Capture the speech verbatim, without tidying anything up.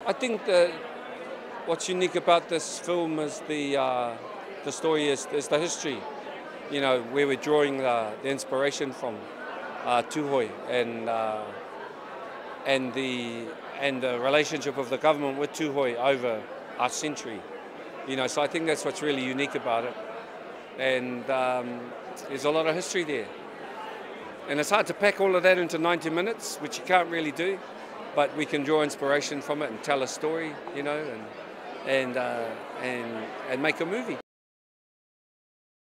I think that what's unique about this film is the uh, the story is, is the history. You know, where we're drawing the, the inspiration from uh, Tūhoe and uh, and the and the relationship of the government with Tūhoe over our century. You know, so I think that's what's really unique about it. And um, there's a lot of history there. And it's hard to pack all of that into ninety minutes, which you can't really do. But we can draw inspiration from it and tell a story, you know, and and uh, and and make a movie.